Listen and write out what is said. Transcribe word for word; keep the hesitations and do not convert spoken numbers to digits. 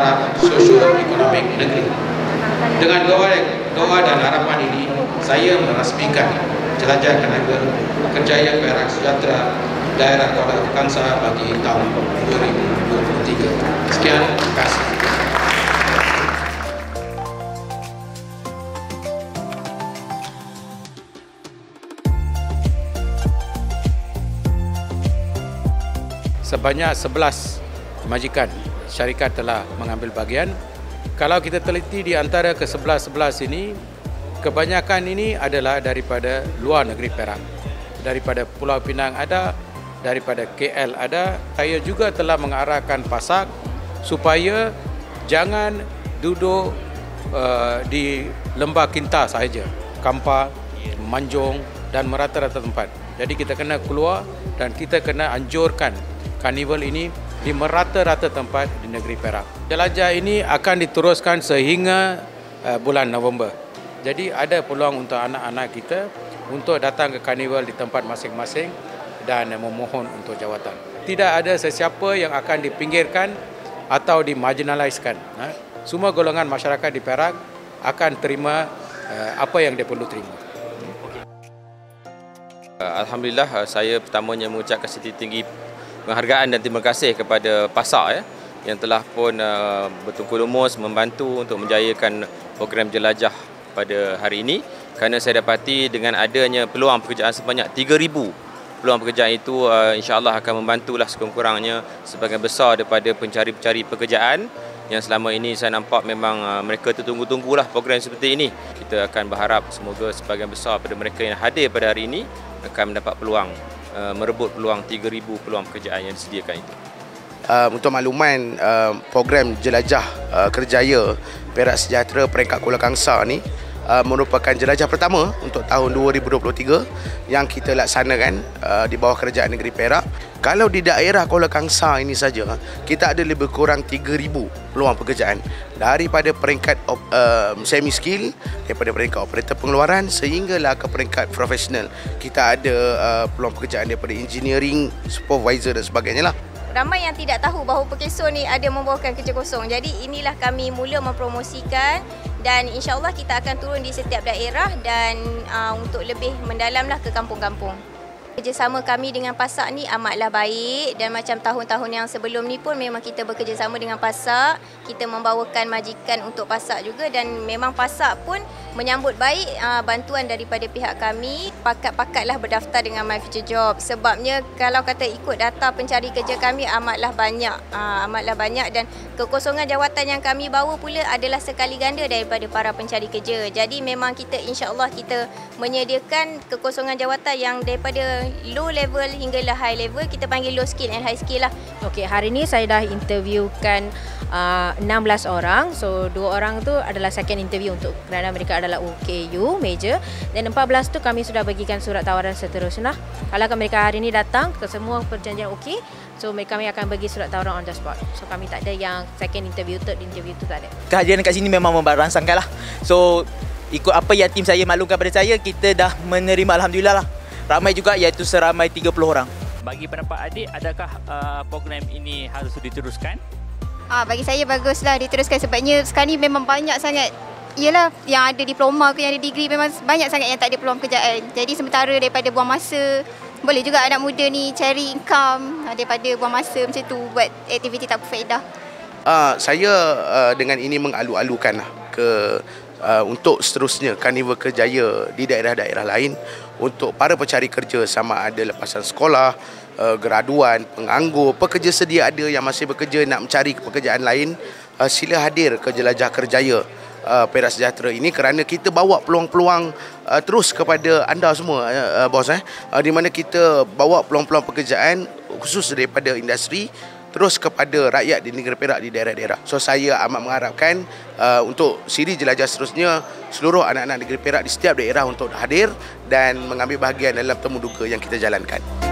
Sosioekonomik negeri. Dengan doa, doa dan harapan ini, saya merasmikan Jelajah Tenaga Kerjaya Perak Sejahtera Daerah Kuala Kangsar bagi tahun dua ribu dua puluh tiga. Sekian, terima kasih. Sebanyak sebelas majikan syarikat telah mengambil bahagian. Kalau kita teliti di antara ke sebelas sebelas ini, kebanyakan ini adalah daripada luar negeri Perak. Daripada Pulau Pinang ada, daripada K L ada. Saya juga telah mengarahkan PASAK supaya jangan duduk uh, di Lembah Kinta sahaja, Kampar, Manjung dan merata-rata tempat. Jadi kita kena keluar dan kita kena anjurkan karnival ini di merata-rata tempat di negeri Perak. Jelajah ini akan diteruskan sehingga uh, bulan November. Jadi ada peluang untuk anak-anak kita untuk datang ke karnival di tempat masing-masing dan uh, memohon untuk jawatan. Tidak ada sesiapa yang akan dipinggirkan atau dimarginaliskan. Ha? Semua golongan masyarakat di Perak akan terima uh, apa yang dia perlu terima. Alhamdulillah, saya pertamanya mengucapkan setinggi penghargaan dan terima kasih kepada PASAK ya, yang telah pun uh, bertungkus lumus membantu untuk menjayakan program jelajah pada hari ini, kerana saya dapati dengan adanya peluang pekerjaan sebanyak tiga ribu peluang pekerjaan itu uh, insya-Allah akan membantulah sekurang-kurangnya sebagian besar daripada pencari-pencari pekerjaan yang selama ini saya nampak memang uh, mereka tertunggu-tunggulah program seperti ini. Kita akan berharap semoga sebagian besar daripada mereka yang hadir pada hari ini akan mendapat peluang Uh, merebut peluang tiga ribu peluang pekerjaan yang disediakan itu. Uh, untuk makluman, uh, program Jelajah uh, Kerjaya Perak Sejahtera Peringkat Kuala Kangsar ni uh, merupakan jelajah pertama untuk tahun dua ribu dua puluh tiga yang kita laksanakan uh, di bawah Kerajaan Negeri Perak. Kalau di daerah Kuala Kangsar ini saja, kita ada lebih kurang tiga ribu peluang pekerjaan daripada peringkat uh, semi skill, daripada peringkat operator pengeluaran sehinggalah ke peringkat profesional. Kita ada uh, peluang pekerjaan daripada engineering, supervisor dan sebagainya lah. Ramai yang tidak tahu bahawa Pekeso ni ada membawakan kerja kosong. Jadi inilah kami mula mempromosikan dan insya-Allah kita akan turun di setiap daerah dan uh, untuk lebih mendalamlah ke kampung-kampung. Kerjasama kami dengan PASAK ni amatlah baik dan macam tahun-tahun yang sebelum ni pun memang kita bekerjasama dengan PASAK. Kita membawakan majikan untuk PASAK juga dan memang PASAK pun menyambut baik uh, bantuan daripada pihak kami. Pakat-pakatlah berdaftar dengan My Future Job. Sebabnya kalau kata ikut data pencari kerja kami amatlah banyak. Uh, amatlah banyak dan kekosongan jawatan yang kami bawa pula adalah sekali ganda daripada para pencari kerja. Jadi memang kita insya-Allah kita menyediakan kekosongan jawatan yang daripada low level hinggalah high level, kita panggil low skill and high skill lah. Okey, hari ni saya dah interviewkan uh, enam belas orang. So dua orang tu adalah second interview untuk kerana mereka adalah U K U major dan empat belas tu kami sudah bagikan surat tawaran seterusnya. Kalau mereka hari ni datang ke semua perjanjian okey, so mereka kami akan bagi surat tawaran on the spot. So kami tak ada yang second interview, third interview tu tak ada. Kehadiran kat sini memang memberangsangkan lah. So ikut apa yang tim saya maklumkan pada saya, kita dah menerima alhamdulillah lah. Ramai juga iaitu seramai tiga puluh orang. Bagi pendapat adik, adakah uh, program ini harus diteruskan? Ah, bagi saya baguslah diteruskan sebabnya sekarang ni memang banyak sangat. Yalah, yang ada diploma ke yang ada degree memang banyak sangat yang tak ada peluang pekerjaan. Jadi sementara daripada buang masa, boleh juga anak muda ni cari income daripada buang masa macam tu buat aktiviti tak berfaedah. Uh, saya uh, dengan ini mengalu-alukan lah ke uh, untuk seterusnya Karnival Kerjaya di daerah-daerah lain untuk para pencari kerja sama ada lepasan sekolah, uh, graduan, penganggur, pekerja sedia ada yang masih bekerja nak mencari pekerjaan lain, uh, sila hadir ke Jelajah Kerjaya uh, Perak Sejahtera ini kerana kita bawa peluang-peluang uh, terus kepada anda semua uh, uh, bos eh uh, di mana kita bawa peluang-peluang pekerjaan khusus daripada industri terus kepada rakyat di negeri Perak di daerah-daerah. So saya amat mengharapkan uh, untuk siri jelajah seterusnya seluruh anak-anak negeri Perak di setiap daerah untuk hadir dan mengambil bahagian dalam temu duka yang kita jalankan.